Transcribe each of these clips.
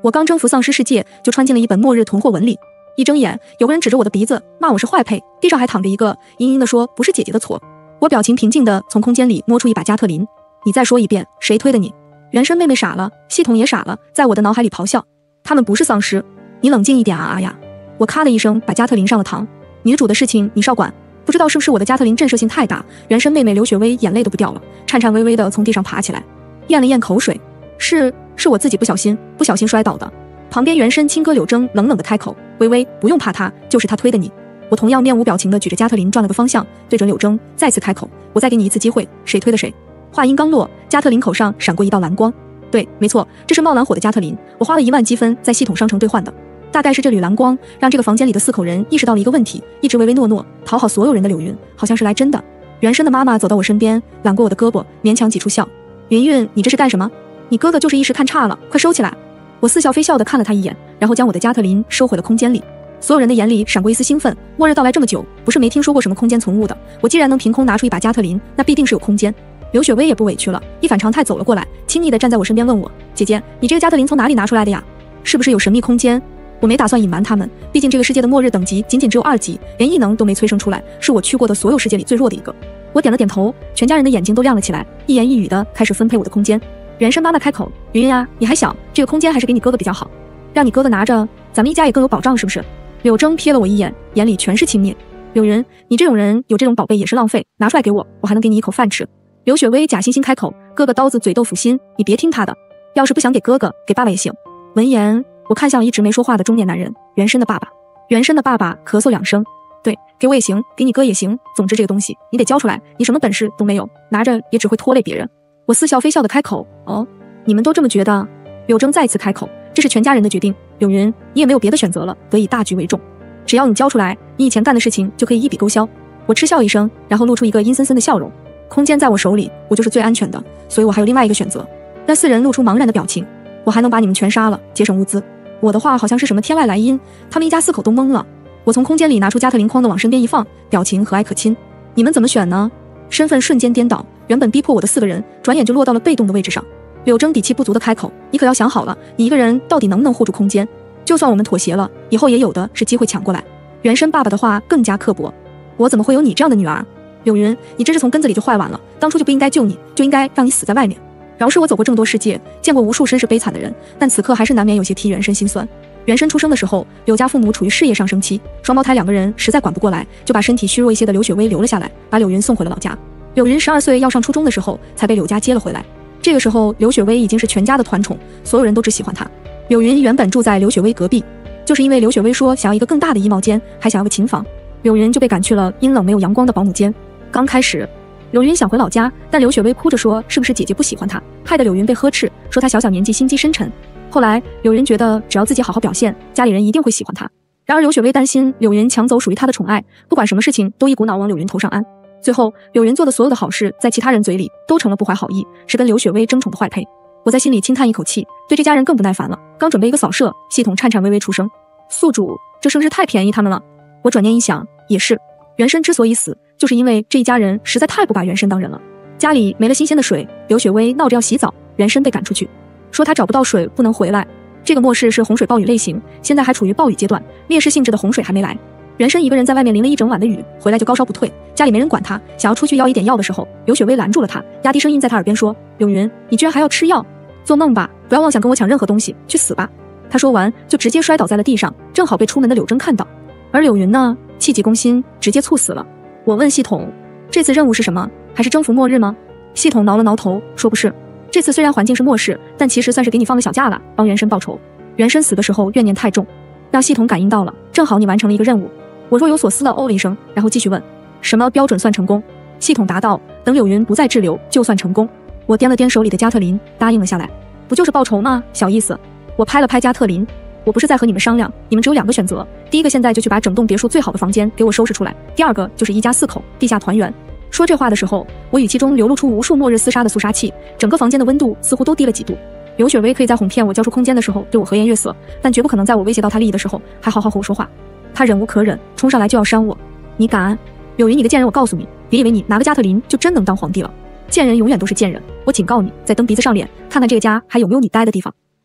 我刚征服丧尸世界，就穿进了一本末日囤货文里。一睁眼，有个人指着我的鼻子骂我是坏配，地上还躺着一个，阴阴地说不是姐姐的错。我表情平静地从空间里摸出一把加特林。你再说一遍，谁推的你？原生妹妹傻了，系统也傻了，在我的脑海里咆哮。他们不是丧尸，你冷静一点啊阿雅！我咔的一声把加特林上了膛。女主的事情你少管。不知道是不是我的加特林震慑性太大，原生妹妹刘雪薇眼泪都不掉了，颤颤巍巍地从地上爬起来，咽了咽口水。是我自己不小心摔倒的。旁边原身亲哥柳铮冷冷地开口，微微不用怕他，就是他推的你。我同样面无表情地举着加特林转了个方向，对准柳铮再次开口，我再给你一次机会，谁推的谁。话音刚落，加特林口上闪过一道蓝光。对，没错，这是冒蓝火的加特林，我花了1万积分在系统商城兑换的。大概是这缕蓝光让这个房间里的4口人意识到了一个问题，一直唯唯诺诺讨好所有人的柳云好像是来真的。原生的妈妈走到我身边，揽过我的胳膊，勉强挤出笑。云云，你这是干什么？你哥哥就是一时看差了，快收起来。我似笑非笑地看了他一眼，然后将我的加特林收回了空间里。所有人的眼里闪过一丝兴奋，末日到来这么久，不是没听说过什么空间存物的，我既然能凭空拿出一把加特林，那必定是有空间。刘雪薇也不委屈了，一反常态走了过来，亲昵地站在我身边问我，姐姐，你这个加特林从哪里拿出来的呀？是不是有神秘空间？我没打算隐瞒他们，毕竟这个世界的末日等级仅仅只有2级，连异能都没催生出来，是我去过的所有世界里最弱的一个。我点了点头，全家人的眼睛都亮了起来，一言一语的开始分配我的空间。原生妈妈开口，云云啊，你还小，这个空间还是给你哥哥比较好，让你哥哥拿着，咱们一家也更有保障，是不是？柳铮瞥了我一眼，眼里全是轻蔑。柳云，你这种人有这种宝贝也是浪费，拿出来给我，我还能给你一口饭吃。刘雪薇假惺惺开口，哥哥刀子嘴豆腐心，你别听他的，要是不想给哥哥，给爸爸也行。闻言，我看向一直没说话的中年男人，原生的爸爸。原生的爸爸咳嗽2声，对，给我也行，给你哥也行，总之这个东西你得交出来，你什么本事都没有，拿着也只会拖累别人。我似笑非笑的开口，哦，你们都这么觉得？柳铮再次开口，这是全家人的决定，柳云，你也没有别的选择了，得以大局为重，只要你交出来，你以前干的事情就可以一笔勾销。我嗤笑一声，然后露出一个阴森森的笑容。空间在我手里，我就是最安全的，所以我还有另外一个选择。那4人露出茫然的表情，我还能把你们全杀了，节省物资。我的话好像是什么天外来音，他们一家4口都懵了。我从空间里拿出加特林框的往身边一放，表情和蔼可亲。你们怎么选呢？身份瞬间颠倒，原本逼迫我的4个人，转眼就落到了被动的位置上。柳铮底气不足的开口，你可要想好了，你一个人到底能不能护住空间？就算我们妥协了，以后也有的是机会抢过来。原生爸爸的话更加刻薄，我怎么会有你这样的女儿？柳云，你真是从根子里就坏完了，当初就不应该救你，就应该让你死在外面。饶是我走过这么多世界，见过无数身世悲惨的人，但此刻还是难免有些替原生心酸。原生出生的时候，柳家父母处于事业上升期，双胞胎2个人实在管不过来，就把身体虚弱一些的刘雪薇留了下来，把柳云送回了老家。柳云12岁要上初中的时候，才被柳家接了回来。这个时候，刘雪薇已经是全家的团宠，所有人都只喜欢她。柳云原本住在刘雪薇隔壁，就是因为刘雪薇说想要一个更大的衣帽间，还想要个琴房，柳云就被赶去了阴冷没有阳光的保姆间。刚开始柳云想回老家，但刘雪薇哭着说是不是姐姐不喜欢她，害得柳云被呵斥，说她小年纪心机深沉。后来柳云觉得只要自己好好表现，家里人一定会喜欢她。然而刘雪薇担心柳云抢走属于她的宠爱，不管什么事情都一股脑往柳云头上安。最后柳云做的所有的好事，在其他人嘴里都成了不怀好意，是跟刘雪薇争宠的坏胚。我在心里轻叹一口气，对这家人更不耐烦了。刚准备一个扫射，系统颤颤巍巍出声，宿主，这声势太便宜他们了。我转念一想，也是，原生之所以死，就是因为这一家人实在太不把原生当人了。家里没了新鲜的水，刘雪薇闹着要洗澡，原生被赶出去，说他找不到水不能回来。这个末世是洪水暴雨类型，现在还处于暴雨阶段，烈士性质的洪水还没来。原生一个人在外面淋了一整晚的雨，回来就高烧不退，家里没人管他，想要出去要一点药的时候，刘雪薇拦住了他，压低声音在他耳边说，柳云，你居然还要吃药，做梦吧，不要妄想跟我抢任何东西，去死吧。他说完就直接摔倒在了地上，正好被出门的柳铮看到。而柳云呢，气急攻心，直接猝死了。我问系统，这次任务是什么？还是征服末日吗？系统挠了挠头，说不是，这次虽然环境是末世，但其实算是给你放个小假了，帮原生报仇。原生死的时候怨念太重，让系统感应到了，正好你完成了一个任务。我若有所思地哦了一声，然后继续问，什么标准算成功？系统答道，等柳云不再滞留就算成功。我掂了掂手里的加特林，答应了下来。不就是报仇吗？小意思。我拍了拍加特林，我不是在和你们商量，你们只有2个选择，第一个现在就去把整栋别墅最好的房间给我收拾出来，第二个就是一家4口地下团圆。说这话的时候，我语气中流露出无数末日厮杀的肃杀气，整个房间的温度似乎都低了几度。刘雪薇可以在哄骗我交出空间的时候对我和颜悦色，但绝不可能在我威胁到她利益的时候还好好和我说话。她忍无可忍，冲上来就要扇我。你敢？柳云你个贱人，我告诉你，别以为你拿个加特林就真能当皇帝了，贱人永远都是贱人。我警告你，再蹬鼻子上脸，看看这个家还有没有你待的地方。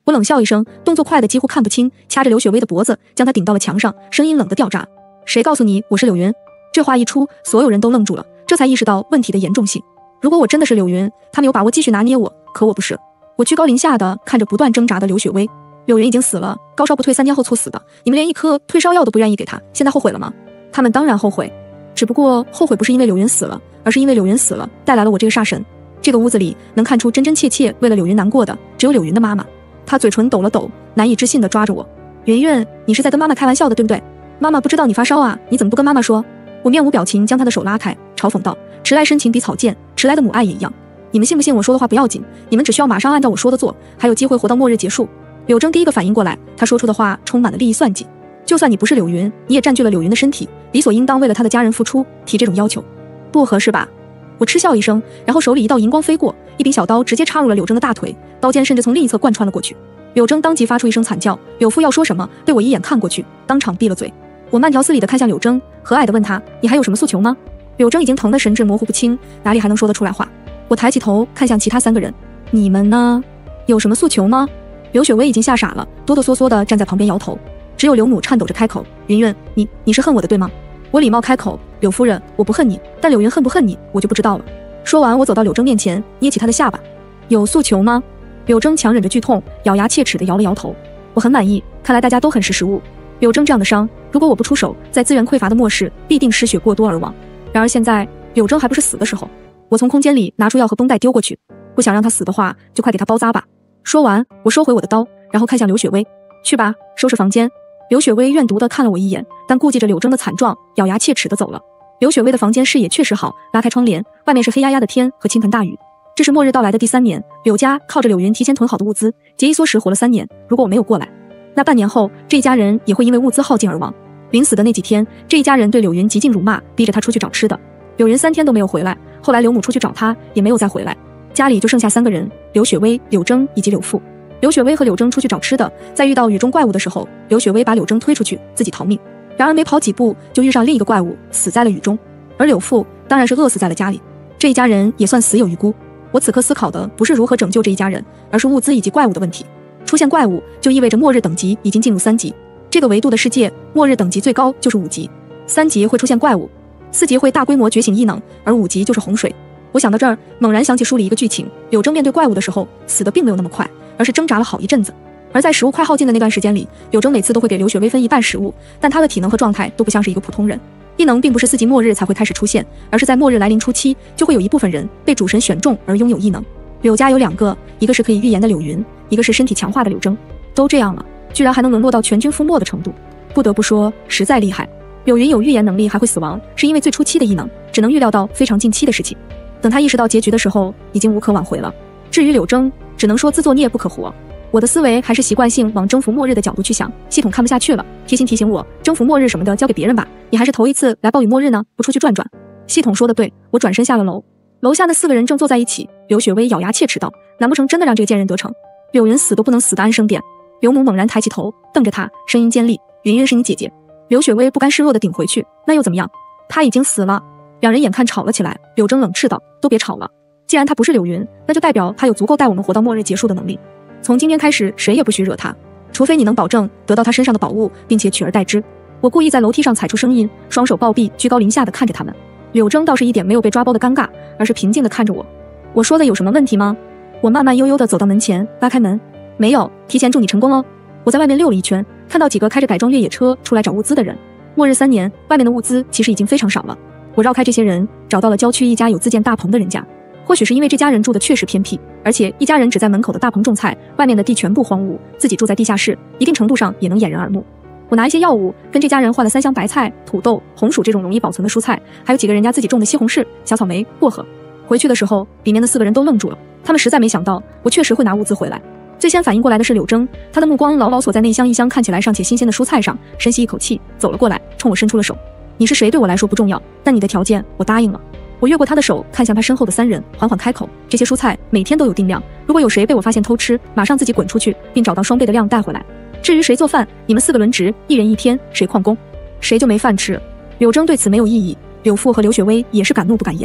我冷笑一声，动作快的几乎看不清，掐着刘雪薇的脖子，将她顶到了墙上，声音冷得掉渣。谁告诉你我是柳云？这话一出，所有人都愣住了，这才意识到问题的严重性。如果我真的是柳云，他们有把握继续拿捏我，可我不是。我居高临下的看着不断挣扎的刘雪薇。柳云已经死了，高烧不退，3天后猝死的，你们连一颗退烧药都不愿意给他，现在后悔了吗？他们当然后悔，只不过后悔不是因为柳云死了，而是因为柳云死了带来了我这个煞神。这个屋子里能看出真真切切为了柳云难过的，只有柳云的妈妈。她嘴唇抖了抖，难以置信地抓着我。云云，你是在跟妈妈开玩笑的，对不对？妈妈不知道你发烧啊，你怎么不跟妈妈说？我面无表情将她的手拉开，嘲讽道：迟来深情比草贱，迟来的母爱也一样。你们信不信我说的话不要紧，你们只需要马上按照我说的做，还有机会活到末日结束。柳铮第一个反应过来，他说出的话充满了利益算计。就算你不是柳云，你也占据了柳云的身体，理所应当为了他的家人付出，提这种要求不合适吧？我嗤笑一声，然后手里一道银光飞过，一柄小刀直接插入了柳铮的大腿，刀尖甚至从另一侧贯穿了过去。柳铮当即发出一声惨叫，柳父要说什么，被我一眼看过去，当场闭了嘴。我慢条斯理地看向柳铮，和蔼地问他：你还有什么诉求吗？柳铮已经疼得神志模糊不清，哪里还能说得出来话？我抬起头看向其他3个人，你们呢？有什么诉求吗？刘雪薇已经吓傻了，哆哆嗦嗦地站在旁边摇头。只有刘母颤抖着开口：云云，你是恨我的对吗？我礼貌开口：柳夫人，我不恨你，但柳云恨不恨你，我就不知道了。说完，我走到柳铮面前，捏起他的下巴。有诉求吗？柳铮强忍着剧痛，咬牙切齿地摇了摇头。我很满意，看来大家都很识时务。柳铮这样的伤，如果我不出手，在资源匮乏的末世，必定失血过多而亡。然而现在，柳铮还不是死的时候。我从空间里拿出药和绷带丢过去，不想让他死的话，就快给他包扎吧。说完，我收回我的刀，然后看向刘雪薇：去吧，收拾房间。刘雪薇怨毒地看了我一眼，但顾忌着柳铮的惨状，咬牙切齿地走了。刘雪薇的房间视野确实好，拉开窗帘，外面是黑压压的天和倾盆大雨。这是末日到来的第3年，柳家靠着柳云提前囤好的物资，节衣缩食活了3年。如果我没有过来，那半年后这一家人也会因为物资耗尽而亡。临死的那几天，这一家人对柳云极尽辱骂，逼着他出去找吃的。柳云3天都没有回来，后来刘母出去找他，也没有再回来。家里就剩下3个人：刘雪薇、柳铮以及柳父。刘雪薇和柳铮出去找吃的，在遇到雨中怪物的时候，刘雪薇把柳铮推出去，自己逃命。然而没跑几步，就遇上另一个怪物，死在了雨中。而柳父当然是饿死在了家里。这一家人也算死有余辜。我此刻思考的不是如何拯救这一家人，而是物资以及怪物的问题。出现怪物就意味着末日等级已经进入3级。这个维度的世界，末日等级最高就是5级，3级会出现怪物，4级会大规模觉醒异能，而5级就是洪水。我想到这儿，猛然想起书里一个剧情，柳铮面对怪物的时候，死的并没有那么快，而是挣扎了好一阵子。而在食物快耗尽的那段时间里，柳铮每次都会给刘雪薇分一半食物，但他的体能和状态都不像是一个普通人。异能并不是4级末日才会开始出现，而是在末日来临初期，就会有一部分人被主神选中而拥有异能。柳家有2个，一个是可以预言的柳云，一个是身体强化的柳铮。都这样了，居然还能沦落到全军覆没的程度，不得不说实在厉害。柳云有预言能力还会死亡，是因为最初期的异能只能预料到非常近期的事情，等他意识到结局的时候，已经无可挽回了。至于柳铮，只能说自作孽不可活。我的思维还是习惯性往征服末日的角度去想，系统看不下去了，提醒我，征服末日什么的交给别人吧，你还是头一次来暴雨末日呢，不出去转转。系统说的对，我转身下了楼。楼下那4个人正坐在一起，刘雪薇咬牙切齿道：难不成真的让这个贱人得逞？柳云死都不能死的安生点。刘母猛然抬起头瞪着他，声音尖利：云云是你姐姐。刘雪薇不甘示弱地顶回去：那又怎么样？她已经死了。两人眼看吵了起来，柳铮冷斥道：都别吵了，既然她不是柳云，那就代表她有足够带我们活到末日结束的能力。从今天开始，谁也不许惹她，除非你能保证得到她身上的宝物，并且取而代之。我故意在楼梯上踩出声音，双手抱臂，居高临下地看着他们。柳铮倒是一点没有被抓包的尴尬，而是平静地看着我。我说的有什么问题吗？我慢慢悠悠地走到门前，拉开门。没有，提前祝你成功哦。我在外面溜了一圈，看到几个开着改装越野车出来找物资的人。末日3年，外面的物资其实已经非常少了。我绕开这些人，找到了郊区一家有自建大棚的人家。或许是因为这家人住的确实偏僻，而且一家人只在门口的大棚种菜，外面的地全部荒芜，自己住在地下室，一定程度上也能掩人耳目。我拿一些药物跟这家人换了3箱白菜、土豆、红薯这种容易保存的蔬菜，还有几个人家自己种的西红柿、小草莓、薄荷。回去的时候，里面的4个人都愣住了，他们实在没想到我确实会拿物资回来。最先反应过来的是柳铮，他的目光牢牢锁在那箱一箱看起来尚且新鲜的蔬菜上，深吸一口气，走了过来，冲我伸出了手。你是谁对我来说不重要，但你的条件我答应了。我越过他的手，看向他身后的3人，缓缓开口：这些蔬菜每天都有定量，如果有谁被我发现偷吃，马上自己滚出去，并找到双倍的量带回来。至于谁做饭，你们4个轮值，1人1天，谁旷工，谁就没饭吃。柳铮对此没有异议，柳父和刘雪薇也是敢怒不敢言。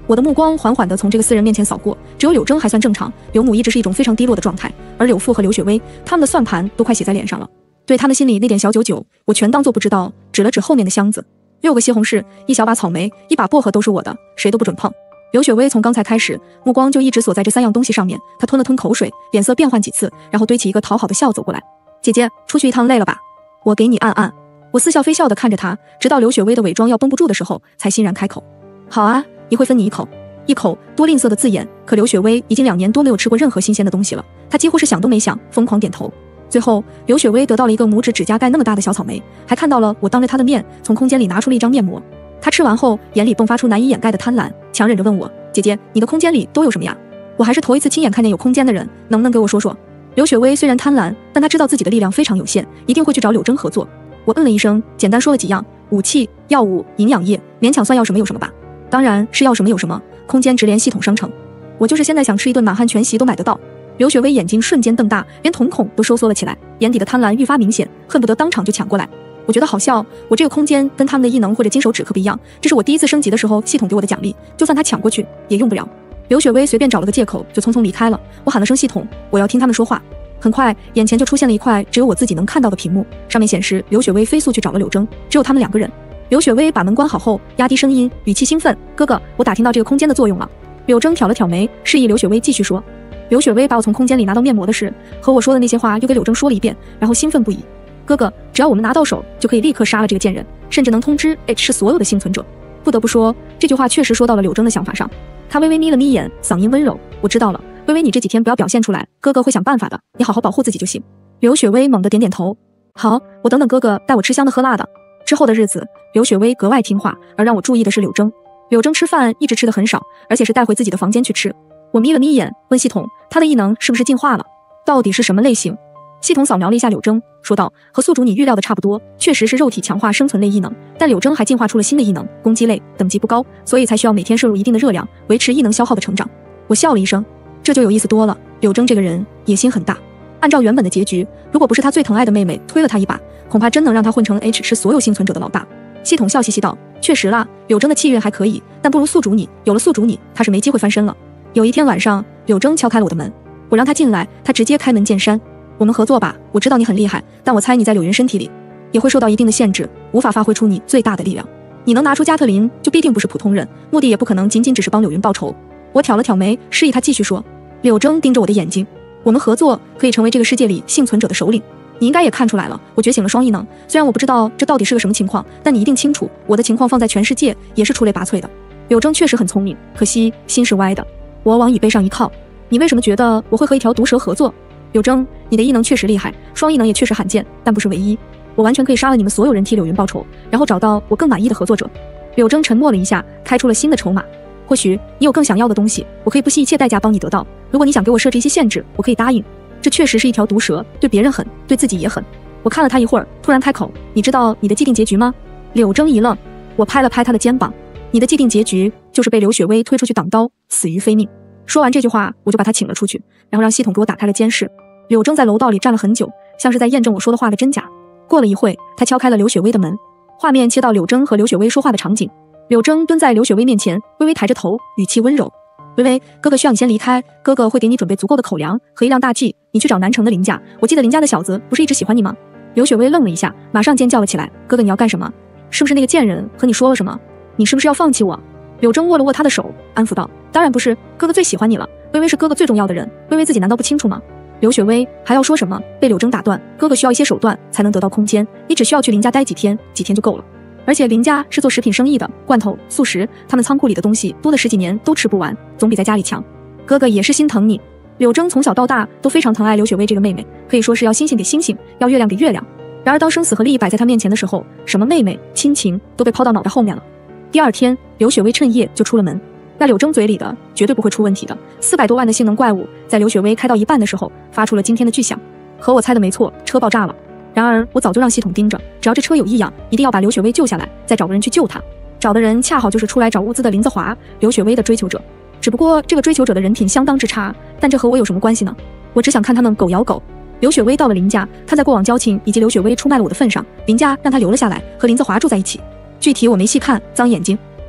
我的目光缓缓地从这个4人面前扫过，只有柳铮还算正常，刘母一直是一种非常低落的状态，而柳父和刘雪薇他们的算盘都快写在脸上了。对他们心里那点小九九，我全当作不知道，指了指后面的箱子，6个西红柿，1小把草莓，1把薄荷都是我的，谁都不准碰。刘雪薇从刚才开始，目光就一直锁在这3样东西上面，她吞了吞口水，脸色变换几次，然后堆起一个讨好的笑走过来。姐姐，出去一趟累了吧？我给你按按。我似笑非笑地看着她，直到刘雪薇的伪装要绷不住的时候，才欣然开口。好啊，一会分你一口。一口多吝啬的字眼，可刘雪薇已经2年多没有吃过任何新鲜的东西了，她几乎是想都没想，疯狂点头。最后，刘雪薇得到了一个拇指指甲盖那么大的小草莓，还看到了我当着她的面从空间里拿出了一张面膜。她吃完后，眼里迸发出难以掩盖的贪婪，强忍着问我：姐姐，你的空间里都有什么呀？我还是头一次亲眼看见有空间的人，能不能给我说说？刘雪薇虽然贪婪，但她知道自己的力量非常有限，一定会去找柳铮合作。我嗯了一声，简单说了几样：武器、药物、营养液，勉强算要什么有什么吧。当然是要什么有什么，空间直连系统商城。我就是现在想吃一顿满汉全席都买得到。刘雪薇眼睛瞬间瞪大，连瞳孔都收缩了起来，眼底的贪婪愈发明显，恨不得当场就抢过来。我觉得好笑，我这个空间跟他们的异能或者金手指可不一样，这是我第一次升级的时候系统给我的奖励，就算他抢过去也用不了。刘雪薇随便找了个借口就匆匆离开了。我喊了声系统，我要听他们说话。很快眼前就出现了一块只有我自己能看到的屏幕，上面显示刘雪薇飞速去找了柳铮，只有他们2个人。刘雪薇把门关好后，压低声音，语气兴奋：哥哥，我打听到这个空间的作用了。柳铮挑了挑眉，示意刘雪薇继续说。刘雪薇把我从空间里拿到面膜的事和我说的那些话又给柳铮说了一遍，然后兴奋不已。哥哥，只要我们拿到手，就可以立刻杀了这个贱人，甚至能通知 H 所有的幸存者。不得不说，这句话确实说到了柳铮的想法上。他微微眯了眯眼，嗓音温柔：我知道了，微微你这几天不要表现出来，哥哥会想办法的，你好好保护自己就行。刘雪薇猛地点点头，好，我等等哥哥带我吃香的喝辣的。之后的日子，刘雪薇格外听话，而让我注意的是柳铮。柳铮吃饭一直吃得很少，而且是带回自己的房间去吃。我眯了眯眼，问系统，他的异能是不是进化了？到底是什么类型？系统扫描了一下柳铮，说道，和宿主你预料的差不多，确实是肉体强化生存类异能，但柳铮还进化出了新的异能，攻击类，等级不高，所以才需要每天摄入一定的热量，维持异能消耗的成长。我笑了一声，这就有意思多了，柳铮这个人野心很大。按照原本的结局，如果不是他最疼爱的妹妹推了他一把，恐怕真能让他混成 H 是所有幸存者的老大。系统笑嘻嘻道，确实啦，柳铮的气运还可以，但不如宿主你，有了宿主你，他是没机会翻身了。有一天晚上，柳铮敲开了我的门，我让他进来，他直接开门见山，我们合作吧，我知道你很厉害，但我猜你在柳云身体里也会受到一定的限制，无法发挥出你最大的力量。你能拿出加特林，就必定不是普通人，目的也不可能仅仅只是帮柳云报仇。我挑了挑眉，示意他继续说。柳铮盯着我的眼睛，我们合作可以成为这个世界里幸存者的首领。你应该也看出来了，我觉醒了双异能，虽然我不知道这到底是个什么情况，但你一定清楚，我的情况放在全世界也是出类拔萃的。柳铮确实很聪明，可惜心是歪的。我往椅背上一靠，你为什么觉得我会和一条毒蛇合作？柳铮，你的异能确实厉害，双异能也确实罕见，但不是唯一。我完全可以杀了你们所有人替柳云报仇，然后找到我更满意的合作者。柳铮沉默了一下，开出了新的筹码。或许你有更想要的东西，我可以不惜一切代价帮你得到。如果你想给我设置一些限制，我可以答应。这确实是一条毒蛇，对别人狠，对自己也狠。我看了他一会儿，突然开口，你知道你的既定结局吗？柳铮一愣，我拍了拍他的肩膀，你的既定结局就是被刘雪薇推出去挡刀，死于非命。说完这句话，我就把他请了出去，然后让系统给我打开了监视。柳铮在楼道里站了很久，像是在验证我说的话的真假。过了一会，他敲开了刘雪薇的门，画面切到柳铮和刘雪薇说话的场景。柳铮蹲在刘雪薇面前，微微抬着头，语气温柔，微微，哥哥需要你先离开，哥哥会给你准备足够的口粮和一辆大 G， 你去找南城的林家，我记得林家的小子不是一直喜欢你吗？刘雪薇愣了一下，马上尖叫了起来，哥哥你要干什么？是不是那个贱人和你说了什么？你是不是要放弃我？柳铮握了握他的手，安抚道，当然不是，哥哥最喜欢你了，微微是哥哥最重要的人，微微自己难道不清楚吗？刘雪薇还要说什么，被柳铮打断，哥哥需要一些手段才能得到空间，你只需要去林家待几天就够了。而且林家是做食品生意的，罐头、速食，他们仓库里的东西多了10几年都吃不完，总比在家里强。哥哥也是心疼你。柳铮从小到大都非常疼爱刘雪薇这个妹妹，可以说是要星星给星星，要月亮给月亮。然而当生死和利益摆在他面前的时候，什么妹妹、亲情都被抛到脑袋后面了。第二天，刘雪薇趁夜就出了门，那柳铮嘴里的绝对不会出问题的400多万的性能怪物，在刘雪薇开到一半的时候发出了惊天的巨响。和我猜的没错，车爆炸了。然而我早就让系统盯着，只要这车有异样，一定要把刘雪薇救下来，再找个人去救她。找的人恰好就是出来找物资的林子华，刘雪薇的追求者。只不过这个追求者的人品相当之差，但这和我有什么关系呢？我只想看他们狗咬狗。刘雪薇到了林家，看在过往交情以及刘雪薇出卖了我的份上，林家让她留了下来，和林子华住在一起。具体我没细看，脏眼睛。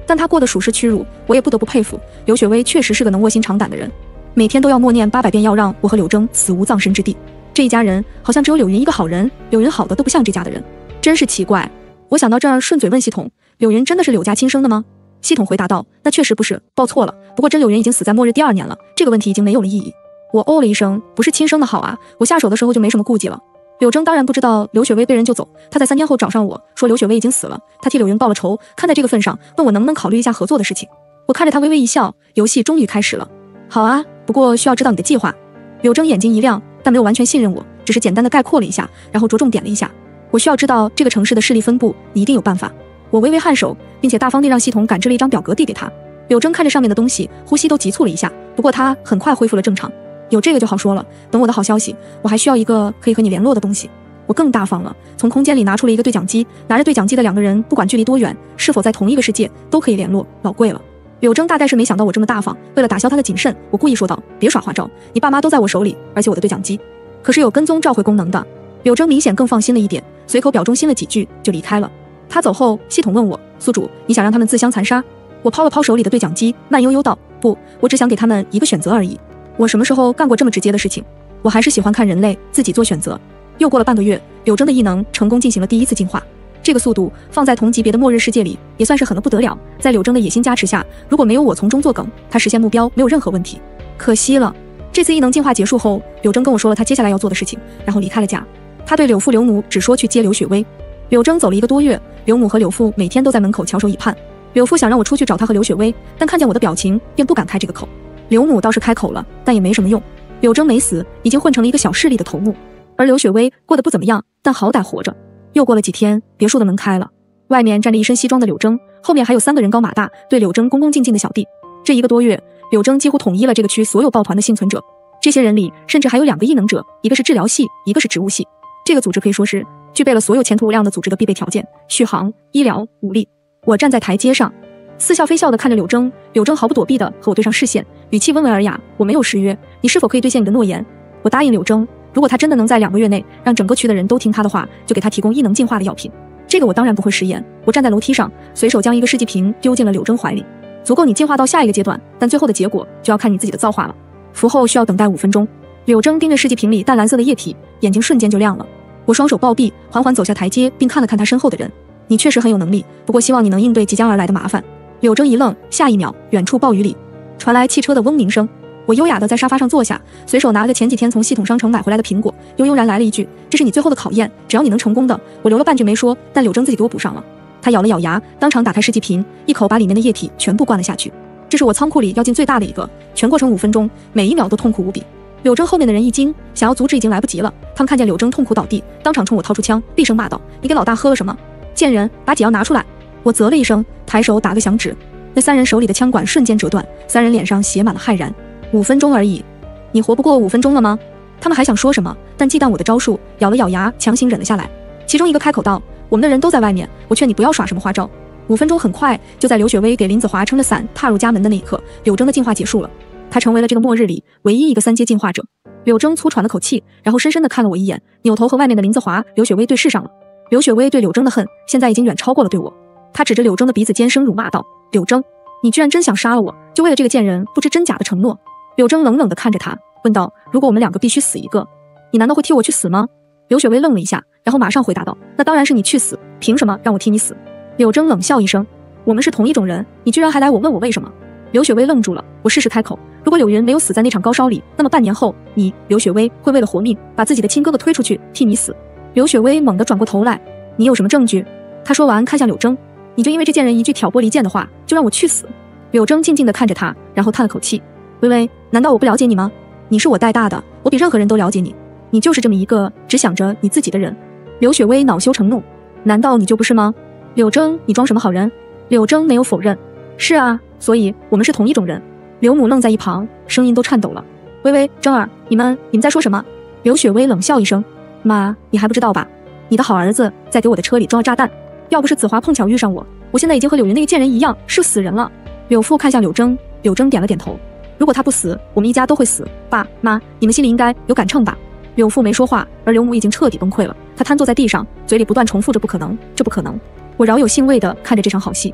但他过得属实屈辱，我也不得不佩服。刘雪薇确实是个能卧薪尝胆的人，每天都要默念800遍要让我和柳征死无葬身之地。这一家人好像只有柳云一个好人，柳云好的都不像这家的人，真是奇怪。我想到这儿，顺嘴问系统：柳云真的是柳家亲生的吗？系统回答道：那确实不是，报错了。不过真柳云已经死在末日第2年了，这个问题已经没有了意义。我哦了一声，不是亲生的好啊，我下手的时候就没什么顾忌了。柳征当然不知道刘雪薇被人救走，他在3天后找上我说刘雪薇已经死了，他替柳云报了仇，看在这个份上，问我能不能考虑一下合作的事情。我看着他微微一笑，游戏终于开始了。好啊，不过需要知道你的计划。柳征眼睛一亮，但没有完全信任我，只是简单的概括了一下，然后着重点了一下。我需要知道这个城市的势力分布，你一定有办法。我微微颔首，并且大方地让系统赶制了一张表格递给他。柳征看着上面的东西，呼吸都急促了一下，不过他很快恢复了正常。有这个就好说了，等我的好消息，我还需要一个可以和你联络的东西。我更大方了，从空间里拿出了一个对讲机，拿着对讲机的2个人，不管距离多远，是否在同一个世界，都可以联络，老贵了。柳征大概是没想到我这么大方，为了打消他的谨慎，我故意说道：别耍花招，你爸妈都在我手里，而且我的对讲机可是有跟踪召回功能的。柳征明显更放心了一点，随口表忠心了几句就离开了。他走后，系统问我：宿主，你想让他们自相残杀？我抛了抛手里的对讲机，慢悠悠道：不，我只想给他们一个选择而已。我什么时候干过这么直接的事情？我还是喜欢看人类自己做选择。又过了半个月，柳征的异能成功进行了第1次进化，这个速度放在同级别的末日世界里也算是狠得不得了。在柳征的野心加持下，如果没有我从中作梗，他实现目标没有任何问题。可惜了，这次异能进化结束后，柳征跟我说了他接下来要做的事情，然后离开了家。他对柳父柳母只说去接刘雪薇。柳征走了1个多月，柳母和柳父每天都在门口翘首以盼。柳父想让我出去找他和刘雪薇，但看见我的表情便不敢开这个口。柳母倒是开口了，但也没什么用。柳征没死，已经混成了一个小势力的头目，而刘雪薇过得不怎么样，但好歹活着。又过了几天，别墅的门开了，外面站着一身西装的柳征，后面还有3个人高马大对柳征恭恭敬敬的小弟。这1个多月，柳征几乎统一了这个区所有抱团的幸存者，这些人里甚至还有2个异能者，一个是治疗系，一个是植物系。这个组织可以说是具备了所有前途无量的组织的必备条件：续航、医疗、武力。我站在台阶上，似笑非笑地看着柳征，柳征毫不躲避地和我对上视线，语气温文尔雅：我没有失约，你是否可以兑现你的诺言？我答应柳征，如果他真的能在2个月内让整个区的人都听他的话，就给他提供异能进化的药品。这个我当然不会食言。我站在楼梯上，随手将一个试剂瓶丢进了柳征怀里，足够你进化到下一个阶段，但最后的结果就要看你自己的造化了。服后需要等待5分钟。柳征盯着试剂瓶里淡蓝色的液体，眼睛瞬间就亮了。我双手抱臂，缓缓走下台阶，并看了看他身后的人。你确实很有能力，不过希望你能应对即将而来的麻烦。柳征一愣，下一秒，远处暴雨里传来汽车的嗡鸣声。我优雅地在沙发上坐下，随手拿了个前几天从系统商城买回来的苹果，悠悠然来了一句：这是你最后的考验，只要你能成功的。我留了半句没说，但柳征自己给我补上了。他咬了咬牙，当场打开试剂瓶，一口把里面的液体全部灌了下去。这是我仓库里药劲最大的一个，全过程5分钟，每一秒都痛苦无比。柳征后面的人一惊，想要阻止已经来不及了。他们看见柳征痛苦倒地，当场冲我掏出枪，厉声骂道：你给老大喝了什么？贱人，把解药拿出来！我啧了一声，抬手打个响指，那3人手里的枪管瞬间折断，3人脸上写满了骇然。5分钟而已，你活不过5分钟了吗？他们还想说什么，但忌惮我的招数，咬了咬牙，强行忍了下来。其中一个开口道：我们的人都在外面，我劝你不要耍什么花招。5分钟很快，就在刘雪薇给林子华撑着伞踏入家门的那一刻，柳征的进化结束了，他成为了这个末日里唯一一个3阶进化者。柳征粗喘了口气，然后深深地看了我一眼，扭头和外面的林子华、刘雪薇对视上了。刘雪薇对柳征的恨现在已经远超过了对我，他指着柳征的鼻子尖声辱骂道：柳征，你居然真想杀了我，就为了这个贱人不知真假的承诺。柳征冷冷地看着他，问道：如果我们2个必须死一个，你难道会替我去死吗？刘雪薇愣了一下，然后马上回答道：那当然是你去死，凭什么让我替你死？柳征冷笑一声：我们是同一种人，你居然还来我问我为什么？刘雪薇愣住了，我适时开口：如果柳云没有死在那场高烧里，那么半年后，你刘雪薇会为了活命把自己的亲哥哥推出去替你死。刘雪薇猛地转过头来：你有什么证据？他说完看向柳征：你就因为这贱人一句挑拨离间的话就让我去死？柳征静静地看着他，然后叹了口气：薇薇，难道我不了解你吗？你是我带大的，我比任何人都了解你，你就是这么一个只想着你自己的人。刘雪薇恼羞成怒：难道你就不是吗？柳征，你装什么好人？柳征没有否认：是啊，所以我们是同一种人。刘母愣在一旁，声音都颤抖了：薇薇，征儿，你们在说什么？刘雪薇冷笑一声：妈，你还不知道吧？你的好儿子在给我的车里装炸弹，要不是子华碰巧遇上我，我现在已经和柳云那个贱人一样是死人了。柳父看向柳征，柳征点了点头：如果他不死，我们一家都会死。爸妈，你们心里应该有杆秤吧？柳父没说话，而刘母已经彻底崩溃了，他瘫坐在地上，嘴里不断重复着不可能，这不可能。我饶有兴味地看着这场好戏。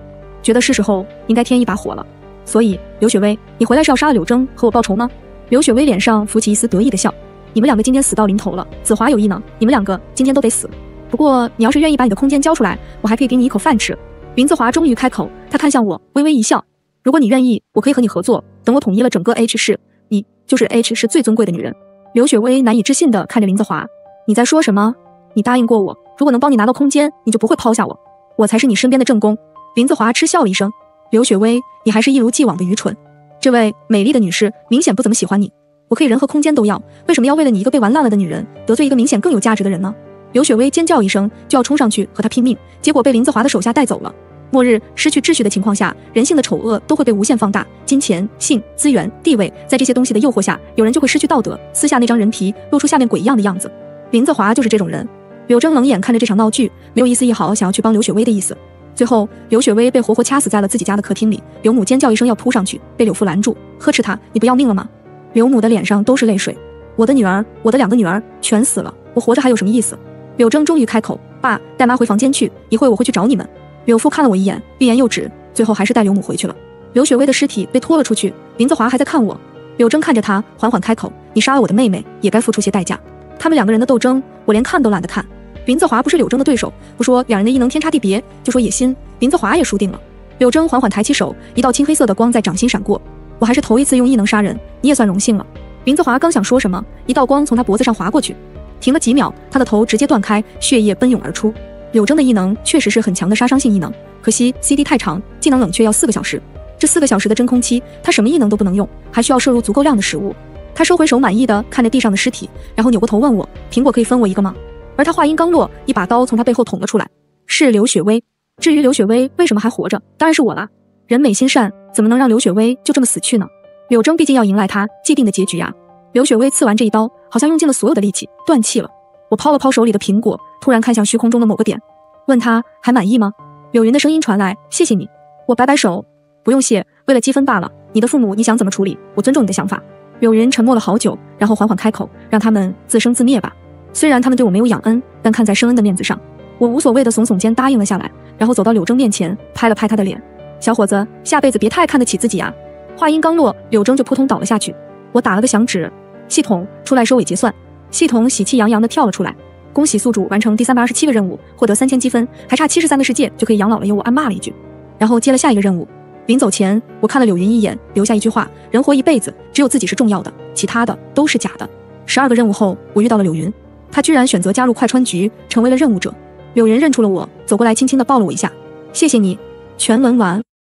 觉得是时候应该添一把火了。所以，刘雪薇，你回来是要杀了柳征和我报仇吗？刘雪薇脸上浮起一丝得意的笑。你们两个今天死到临头了，子华有意呢，你们两个今天都得死。不过你要是愿意把你的空间交出来，我还可以给你一口饭吃。林子华终于开口，他看向我，微微一笑。如果你愿意，我可以和你合作，等我统一了整个 H 市，你就是 H 市最尊贵的女人。刘雪薇难以置信地看着林子华，你在说什么？你答应过我，如果能帮你拿到空间，你就不会抛下我，我才是你身边的正宫。林子华嗤笑了一声，刘雪薇，你还是一如既往的愚蠢。这位美丽的女士明显不怎么喜欢你，我可以人和空间都要，为什么要为了你一个被玩烂了的女人，得罪一个明显更有价值的人呢？刘雪薇尖叫一声，就要冲上去和他拼命，结果被林子华的手下带走了。末日失去秩序的情况下，人性的丑恶都会被无限放大，金钱、性、资源、地位，在这些东西的诱惑下，有人就会失去道德，撕下那张人皮，露出下面鬼一样的样子。林子华就是这种人。柳征冷眼看着这场闹剧，没有一丝一毫想要去帮刘雪薇的意思。最后，刘雪薇被活活掐死在了自己家的客厅里，刘母尖叫一声要扑上去，被柳父拦住，呵斥他：“你不要命了吗？”刘母的脸上都是泪水。我的女儿，我的2个女儿全死了，我活着还有什么意思？柳征终于开口：“爸，带妈回房间去，一会我会去找你们。”柳父看了我一眼，欲言又止，最后还是带刘母回去了。刘雪薇的尸体被拖了出去，林子华还在看我。柳征看着他，缓缓开口：“你杀了我的妹妹，也该付出些代价。”他们2个人的斗争，我连看都懒得看。林子华不是柳征的对手，不说2人的异能天差地别，就说野心，林子华也输定了。柳征缓缓抬起手，一道青黑色的光在掌心闪过。我还是头一次用异能杀人，你也算荣幸了。林子华刚想说什么，一道光从他脖子上划过去，停了几秒，他的头直接断开，血液奔涌而出。柳征的异能确实是很强的杀伤性异能，可惜 CD 太长，技能冷却要4个小时。这4个小时的真空期，他什么异能都不能用，还需要摄入足够量的食物。他收回手，满意的看着地上的尸体，然后扭过头问我：“苹果可以分我一个吗？”而他话音刚落，一把刀从他背后捅了出来，是刘雪薇。至于刘雪薇为什么还活着，当然是我啦。人美心善，怎么能让刘雪薇就这么死去呢？柳征毕竟要迎来他既定的结局呀。刘雪薇刺完这一刀，好像用尽了所有的力气，断气了。我抛了抛手里的苹果，突然看向虚空中的某个点，问他还满意吗？柳云的声音传来：“谢谢你。”我摆摆手：“不用谢，为了积分罢了。你的父母你想怎么处理，我尊重你的想法。”柳云沉默了好久，然后缓缓开口：“让他们自生自灭吧。虽然他们对我没有养恩，但看在生恩的面子上。”我无所谓的耸耸肩答应了下来，然后走到柳征面前，拍了拍他的脸：“小伙子，下辈子别太看得起自己啊。”话音刚落，柳征就扑通倒了下去。我打了个响指，系统出来收尾结算。系统喜气洋洋地跳了出来：“恭喜宿主完成第327个任务，获得3000积分，还差73个世界就可以养老了哟。”我暗骂了一句，然后接了下一个任务。临走前，我看了柳云一眼，留下一句话：人活一辈子，只有自己是重要的，其他的都是假的。12个任务后，我遇到了柳云，他居然选择加入快川局，成为了任务者。柳云认出了我，走过来轻轻地抱了我一下：“谢谢你。”全文完。